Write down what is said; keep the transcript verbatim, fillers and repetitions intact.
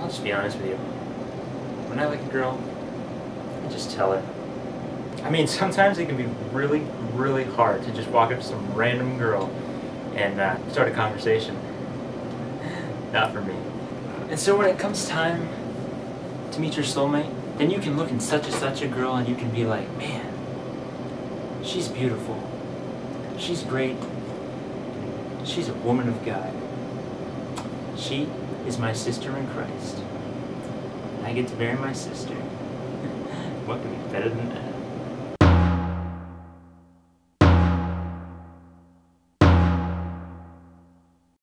I'll just be honest with you. When I like a girl, I just tell her. I mean, sometimes it can be really, really hard to just walk up to some random girl and uh, start a conversation. Not for me. And so when it comes time to meet your soulmate, then you can look in such and such a girl and you can be like, man, she's beautiful. She's great. She's a woman of God. She is my sister in Christ. I get to marry my sister. What could be better than that?